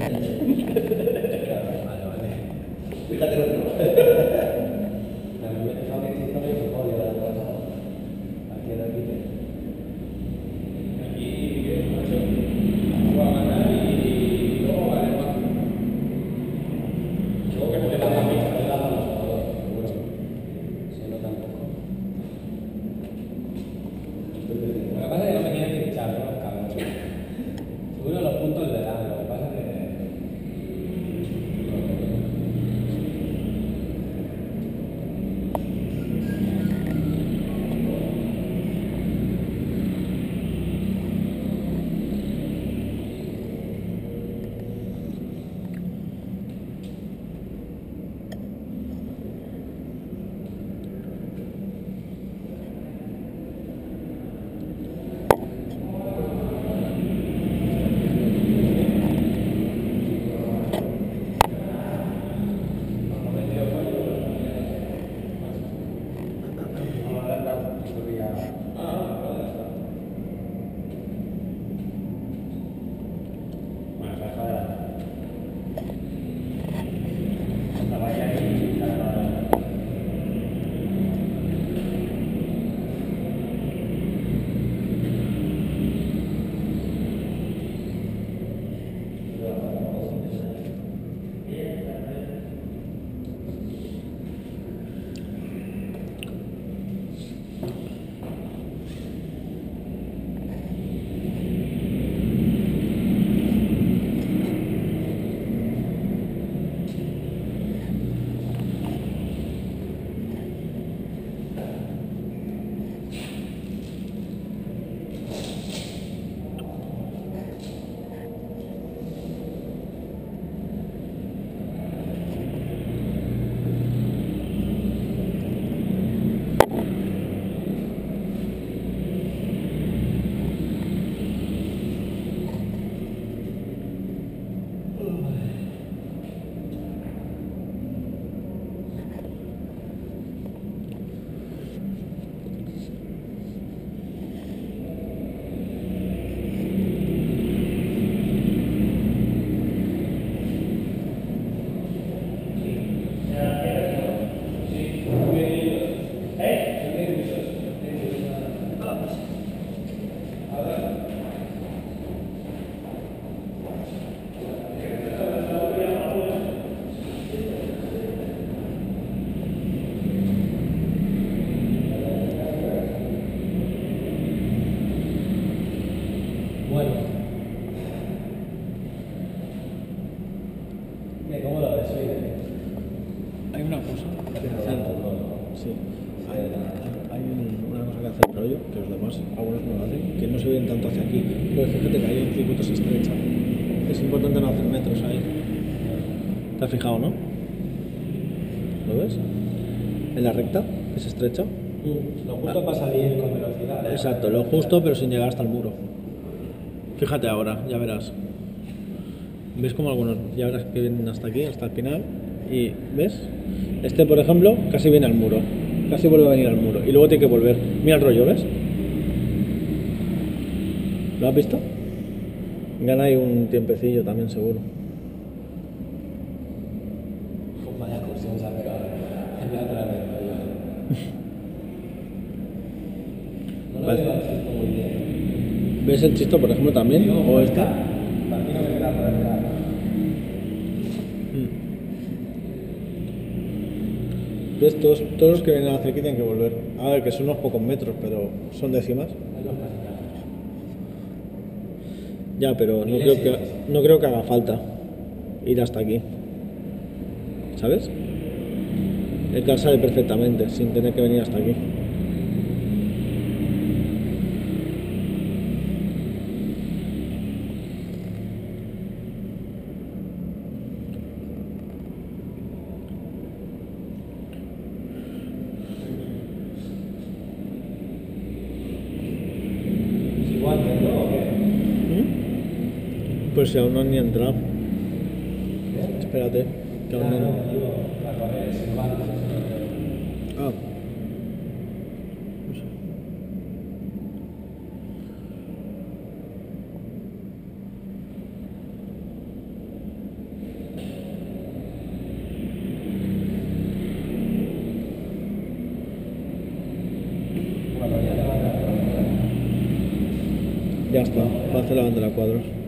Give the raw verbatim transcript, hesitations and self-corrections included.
Vale, vale. Fíjate lo otro. La primera vez que estaba en historia se jodió la pasada. Aquí era aquí. Aquí, ¿qué es, macho? Va a ganar y luego va a ganar. Luego que no le da la pista, le da a los jugadores, seguro. Si no, tampoco. Lo que pasa es que no me quieren fichar, ¿no? Cabrón. Seguro los puntos le dan, lo que pasa es que. Bueno. ¿Cómo lo ves? Hay una cosa que hacer. Sí. Hay, hay un- una cosa que hace el rollo, que los demás, algunos no lo hacen, que no se ven tanto hacia aquí. Pero fíjate que ahí el circuito se estrecha. Es importante no hacer metros ahí. ¿Te has fijado, no? ¿Lo ves? En la recta, que se estrecha. Lo justo para salir con velocidad. ¿eh? Exacto, lo justo, pero sin llegar hasta el muro. Fíjate ahora, ya verás. ¿Ves como algunos, ya verás que vienen hasta aquí, hasta el final? Y, ¿ves? Este, por ejemplo, casi viene al muro. Casi vuelve a venir al muro. Y luego tiene que volver. Mira el rollo, ¿ves? ¿Lo has visto? Gana ahí un tiempecillo también, seguro. Pues vaya excursión se ha pegado. Es la otra vez, no lo Vale. veo así muy bien. ¿Ves el chisto, por ejemplo, también? Digo, ¿O este? Para mí no me queda por acá. ¿Ves? Todos, todos los que vienen hacia aquí tienen que volver. A ver, que son unos pocos metros, pero son décimas. Ahí los cascas. Ya, pero no creo que, no creo que haga falta ir hasta aquí. ¿Sabes? El car sale perfectamente, sin tener que venir hasta aquí. ¿Es igual que el nuevo o qué? Pues si aún no han ni entrado. ¿Eh? Espérate, que aún Ah, no. no, digo, la correa es igual. Ah. No sé. Ya está, va a hacer la bandera a cuadros.